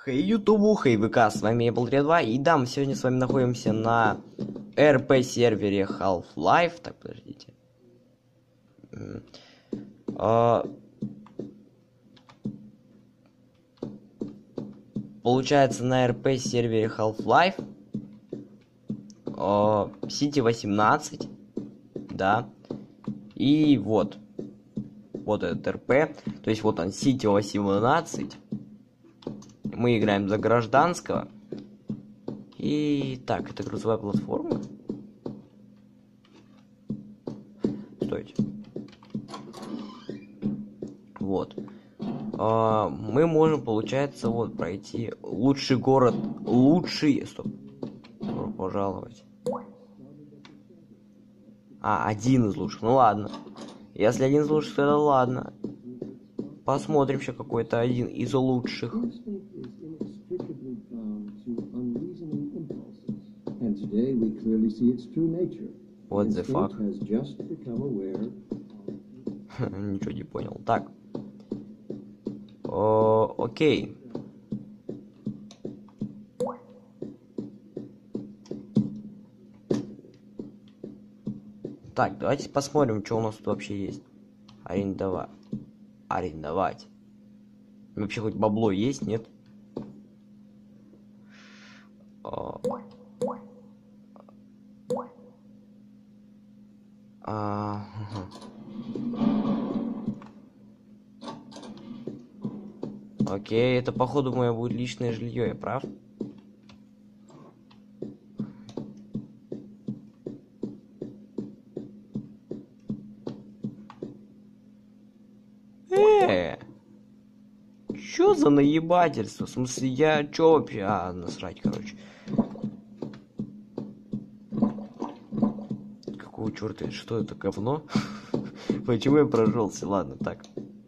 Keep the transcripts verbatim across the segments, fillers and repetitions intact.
Хей ютубу, хей ВК, с вами я был два, и да, мы сегодня с вами находимся на эр пи сервере Half-Life. Так, подождите. А, получается, на эр пи сервере Half-Life а, Сити восемнадцать, да, и вот, вот этот эр пи, то есть вот он, Сити восемнадцать. Мы играем за гражданского. И так, это грузовая платформа. Стойте. Вот. А, мы можем, получается, вот пройти лучший город, лучший. Стоп. Добро пожаловать. А, один из лучших. Ну ладно. Если один из лучших, тогда ладно. Посмотрим еще какой-то один из лучших. What the fuck? Ничего не понял. Так. О, окей. Так, давайте посмотрим, что у нас тут вообще есть. Арендовать. Арендовать. Вообще хоть бабло есть, нет? О. А, угу. Окей, это походу мое будет личное жилье, я прав? Э, чё за наебательство? В смысле, я чё вообще? А, насрать, короче. Какого черта? Что это, говно? Почему я прожился? Ладно, так.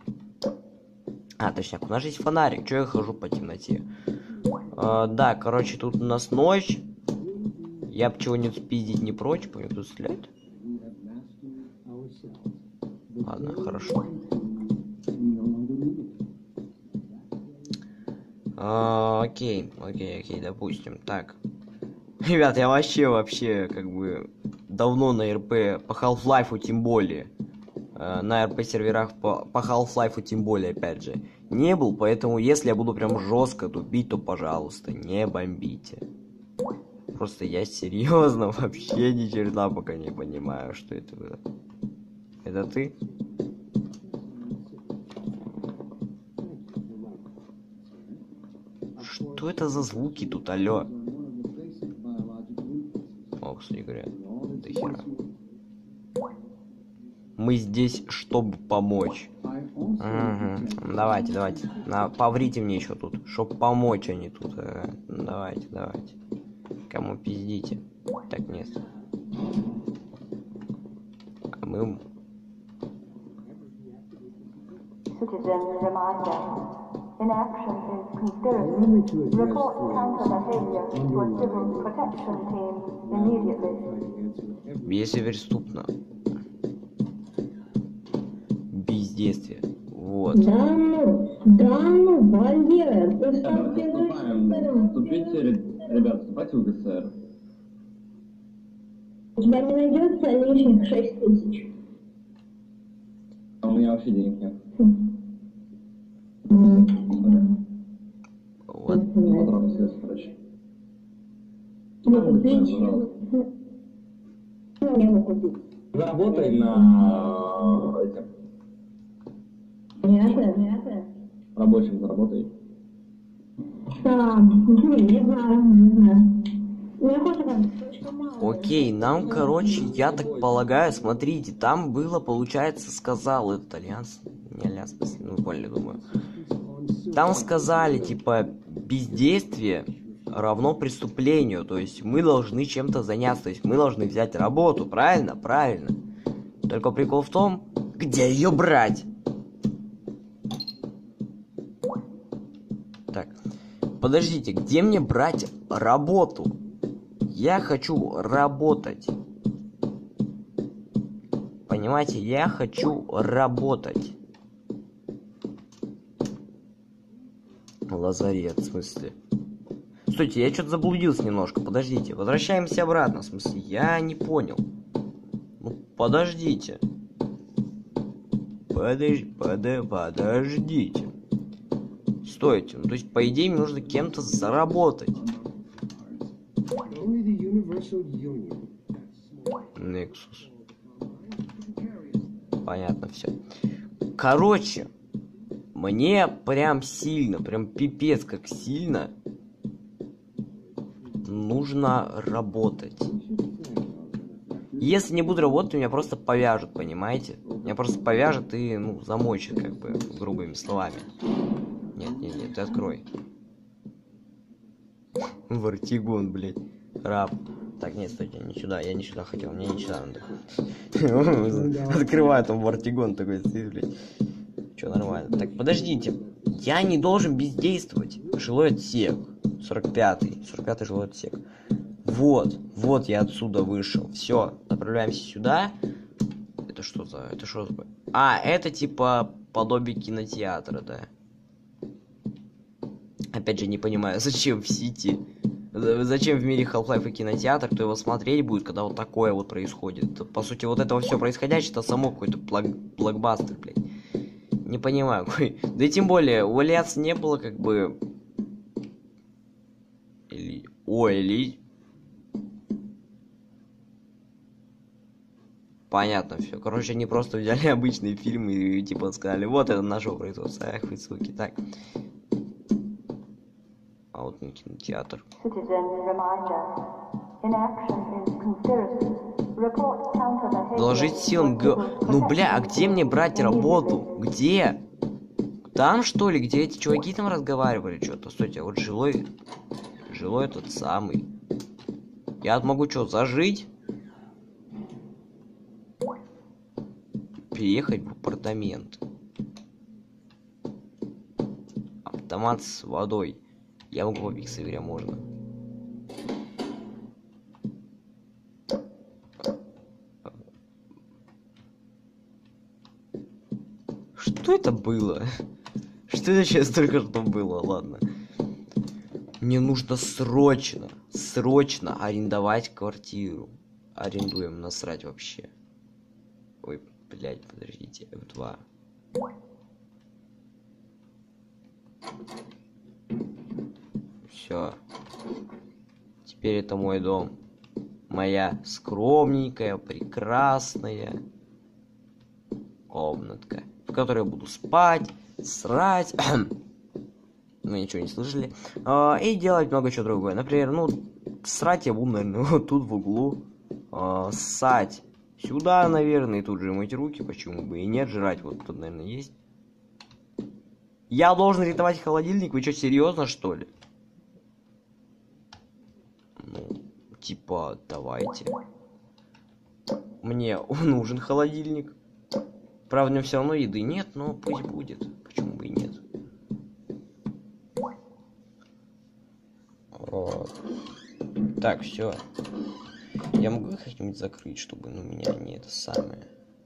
А, точняк, у нас же есть фонарик. Чё я хожу по темноте? А, да, короче, тут у нас ночь. Я бы чего-нибудь спиздить не прочь. Пойду тут стрелять. Ладно, хорошо. А, окей, окей, окей, допустим. Так. Ребят, я вообще, вообще, как бы, давно на эр пи, по Half-Life тем более. На эр пи серверах по, по Half-Life тем более, опять же, не был, поэтому если я буду прям жестко тупить, то, пожалуйста, не бомбите. Просто я серьезно вообще ни черта пока не понимаю, что это было. Это ты? Что это за звуки тут, алё? О, кстати говоря, до хера. Мы здесь, чтобы помочь. Угу. Давайте, давайте. На, поврите мне еще тут. Чтоб помочь они тут. Ага. Давайте, давайте. Кому пиздите? Так, нет. А мы... Inaction is conspiracy. Report counter behavior to a civil protection team immediately. Если преступно. Бездействие. Вот. Да ну, да ну, бандеры. Вступите, ребят, вступайте в ГСР. У тебя не найдется лишних шесть тысяч. А у меня вообще денег нет. Вот. Вот связь, короче. Не купить. Ну, не могу купить. Заработай на этим. Понятно, понятно. Рабочим заработай. А, не знаю, не знаю. Мне хочется слишком мало. Окей, нам, короче, я так полагаю, смотрите, там было, получается, сказал этот альянс. Не альянс, ну, вы поняли, думаю. Там сказали, типа, бездействие равно преступлению. То есть мы должны чем-то заняться. То есть мы должны взять работу. Правильно? Правильно. Только прикол в том, где ее брать. Так. Подождите, где мне брать работу? Я хочу работать. Понимаете, я хочу работать. лазарет, в смысле. Стойте, я что-то заблудился немножко, подождите. Возвращаемся обратно, в смысле, я не понял. Ну, подождите. Подож... Под... Подождите. Стойте, ну, то есть, по идее, мне нужно кем-то заработать. Nexus. Понятно все. Короче, мне прям сильно, прям пипец как сильно нужно работать. Если не буду работать, меня просто повяжут, понимаете? Меня просто повяжут и, ну, замочат, как бы, грубыми словами. Нет, нет, нет, ты открой. Вартигон, блядь. Раб. Так, нет, стойте, не сюда, я не сюда хотел, мне не сюда надо. Открываю там Вартигон такой, блядь. Че, нормально. Так, подождите. Я не должен бездействовать. Жилой отсек. сорок пятый. сорок пятый жилой отсек. Вот. Вот я отсюда вышел. Все. Направляемся сюда. Это что за... Это что за... А, это типа подобие кинотеатра, да. Опять же, не понимаю, зачем в сети... Зачем в мире Half-Life и кинотеатр, кто его смотреть будет, когда вот такое вот происходит. По сути, вот этого все происходящее, это само какой-то блок блокбастер, блядь. Не понимаю, какой. Да и тем более, у Алиас не было как бы... Или... О, или... Понятно все. Короче, они просто взяли обычные фильмы и типа сказали, вот это нашего производства. Ах вы суки. Так. А вот на кинотеатр. Доложить силам Г... Ну бля, а где мне брать работу? Где? Там что ли? Где эти чуваки там разговаривали? Что-то, стойте, а вот жилой... Жилой тот самый. Я могу что, зажить? Переехать в апартамент. Автомат с водой. Я могу попить с Игоря, можно. Что это было? Что это сейчас только что было? Ладно. Мне нужно срочно, срочно арендовать квартиру. Арендуем, насрать вообще. Ой, блядь, подождите, эф два. Все. Теперь это мой дом. Моя скромненькая, прекрасная комнатка, в которой я буду спать, срать. Мы ничего не слышали. А, и делать много чего другое. Например, ну, срать я буду, наверное, вот тут в углу. А, ссать сюда, наверное, и тут же мыть руки, почему бы и нет. Жрать вот тут, наверное, есть. Я должен арендовать холодильник? Вы что, серьезно, что ли? Ну, типа, давайте. Мне нужен холодильник. Правда, у него все равно еды нет, но пусть будет. Почему бы и нет? Вот. Так, все. Я могу их как-нибудь закрыть, чтобы, ну, меня не это самое.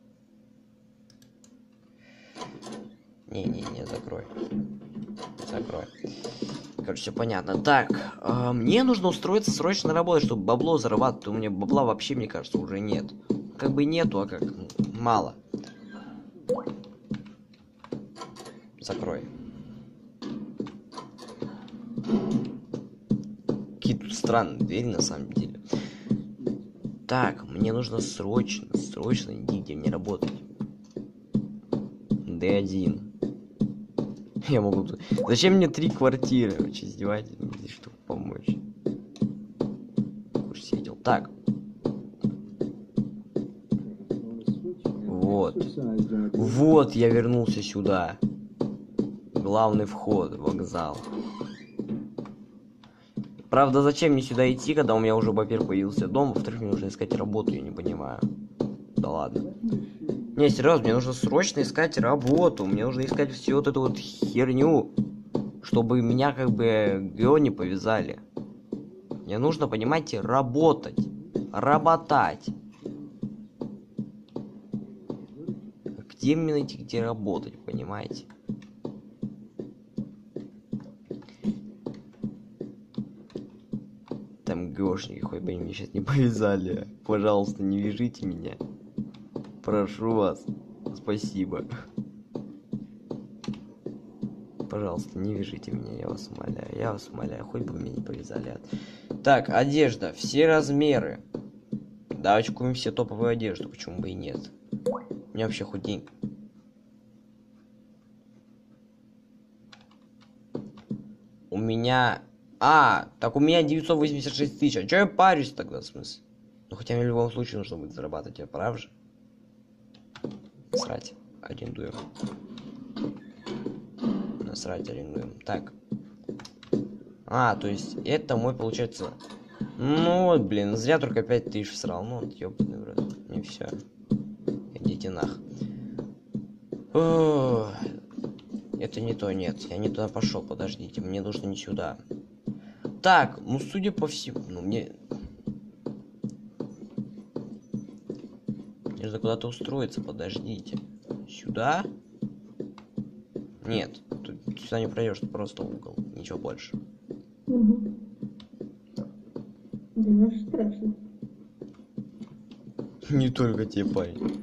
Не-не-не, закрой. Закрой. Короче, все понятно. Так, э, мне нужно устроиться срочно на работу, чтобы бабло зарабатывать. У меня бабла вообще, мне кажется, уже нет. Как бы нету, а как мало. Закрой. Какие тут странные двери, на самом деле. Так, мне нужно срочно, срочно идти, где мне работать. дэ один. Я могу... Зачем мне три квартиры? Вы что, издеваетесь? Здесь чтобы помочь. Уж сидел. Так. Вот. Вот я вернулся сюда. Главный вход, вокзал. Правда, зачем мне сюда идти, когда у меня уже, во-первых, появился дом, во-вторых, мне нужно искать работу, я не понимаю. Да ладно. Не, серьезно, мне нужно срочно искать работу. Мне нужно искать всю вот эту вот херню, чтобы меня как бы ГО не повязали. Мне нужно, понимаете, работать. Работать. Где мне найти, где работать, понимаете? там гошники, хоть бы они меня сейчас не повязали. Пожалуйста, не вяжите меня. Прошу вас. Спасибо. Пожалуйста, не вяжите меня, я вас умоляю. Я вас умоляю, хоть бы меня не повязали. Так, одежда. Все размеры. Давайте купим все топовую одежду, почему бы и нет. У меня вообще хоть день. У меня... А, так у меня девятьсот восемьдесят шесть тысяч. А чё я парюсь тогда, в смысле? Ну, хотя мне в любом случае нужно будет зарабатывать, я прав же? Срать. Арендуем. Насрать, арендуем. Так. А, то есть это мой, получается... Ну вот, блин, зря только пять тысяч всрал. Ну, ёбаный в рот. Не все. Идите нах. О, это не то, нет. Я не туда пошел, подождите. Мне нужно не сюда. Так, ну, судя по всему... Ну, мне... Мне нужно куда-то устроиться, подождите. Сюда? Нет, тут сюда не пройдешь, просто угол. Ничего больше. Угу. Да, ну страшно. Не только тебе, парень.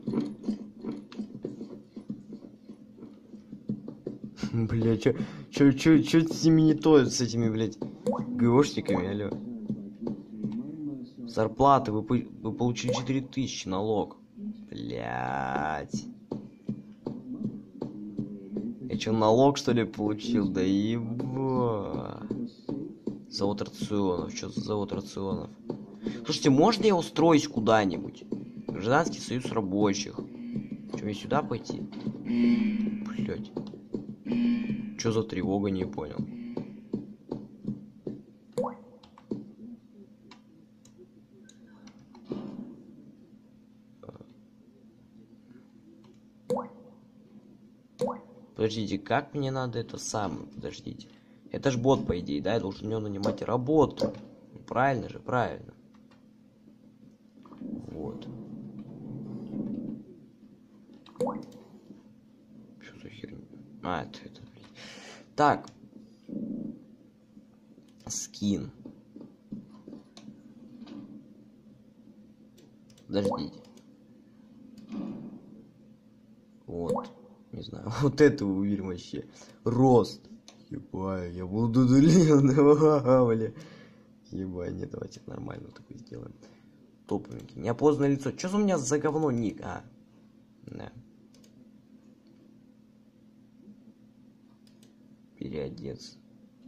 Бля, чё, чё, чё, чё с ними не то, с этими, блядь, ГОшниками, алё. Зарплаты, вы, вы получили четыре тысячи, налог. Блядь. Я чё, налог, что ли, получил? Да еба. Завод рационов, что за завод рационов? Слушайте, можно я устроюсь куда-нибудь? Гражданский союз рабочих. Что, мне сюда пойти? Блять. Что за тревога, не понял. Подождите, как мне надо это самое? Подождите. Это ж бот, по идее, да? Я должен мне нанимать работу. Правильно же, правильно. Вот. Что за херня? А, это, это, блядь. Так. Скин. Подождите. Вот. Не знаю. Вот это уверен вообще. Рост. Ебать, я буду длинным, бля. Ебать, нет, давайте нормально такой сделаем. Топовенький. Неопознанное лицо. Что за у меня за говно ник? А. Да. Переодеться.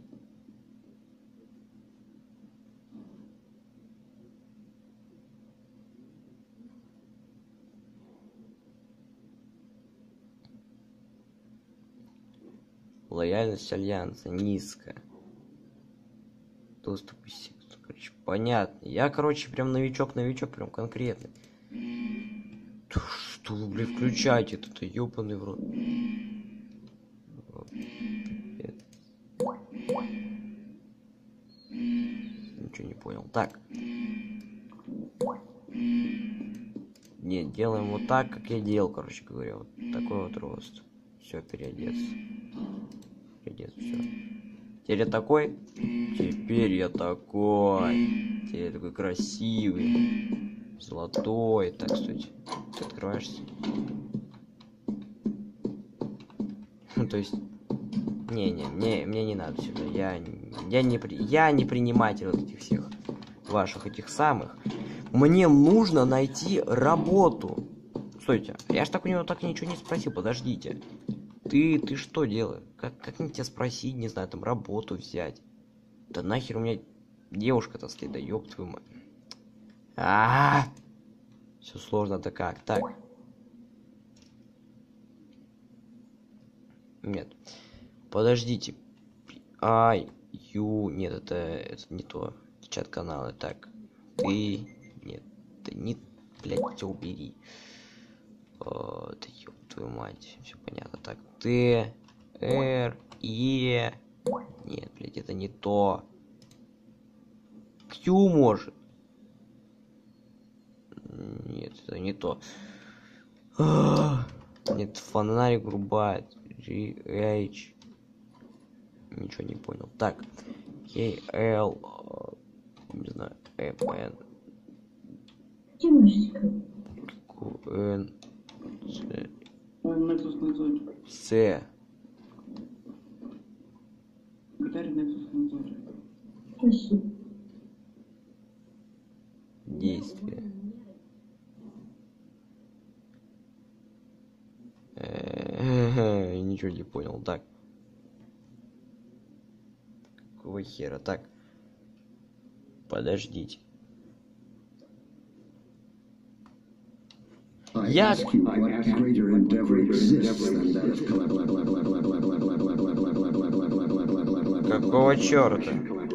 Лояльность альянса низкая. Доступ к сектору. Короче, понятно. Я, короче, прям новичок-новичок, прям конкретный. Что вы, блядь, включаете это-то, ёбаный в рот. Ничего не понял. Так. Не, делаем вот так, как я делал, короче говоря. Вот такой вот рост. Все, переодеться. Переодеться, все. Теперь я такой. Теперь я такой. Теперь я такой красивый. Золотой. Так, кстати. Ты открываешься. То есть... Не-не, мне, мне не надо сюда. Я, я, не, я не приниматель вот этих всех ваших этих самых. Мне нужно найти работу. Стойте, я ж так у него так ничего не спросил, подождите. Ты, ты что делаешь? Как, как мне тебя спросить, не знаю, там работу взять? Да нахер у меня девушка-то стоит, да ёб твою мать. А, -а, -а! Все сложно-то как, так. Нет. Подождите. Ай, ю, нет, это, это не то. Чат канала, так. Ты, нет, ты не, блядь, все убери. О, да ёб твою мать, все понятно. Так, Т, Р, Е, нет, блядь, это не то. Q может. Нет, это не то. Нет, фонарик врубает. G, H. Ничего не понял. Так. K, L. М, Н, Темничка. Q, Н, С, Он Nexus надзоре. С. Виталий Nexus надзоре. Спасибо. Действие. Э, я ничего не понял. Так. Какого хера? Так. Подождите. Я... Какого черта?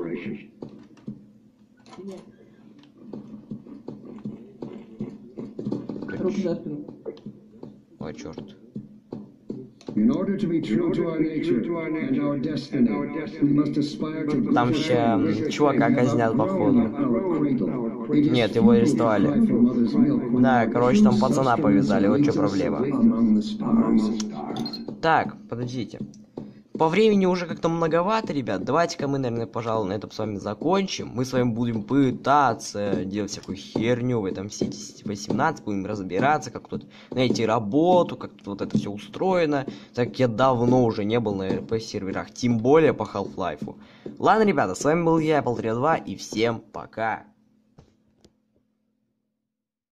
Руки за спину. О, черт. In order to be true to our nature and our destiny, we must aspire to... Там ще чувака казнят, походу. Нет, его арестовали. Да, короче, там пацана повязали, вот что проблема. Так, подождите. По времени уже как-то многовато, ребят. Давайте-ка мы, наверное, пожалуй, на этом с вами закончим. Мы с вами будем пытаться делать всякую херню в этом Сити восемнадцать. Будем разбираться, как тут найти работу, как тут вот это все устроено. Так как я давно уже не был на эр пи серверах, тем более по Half-Life. Ладно, ребята, с вами был я, Apple три два, и всем пока.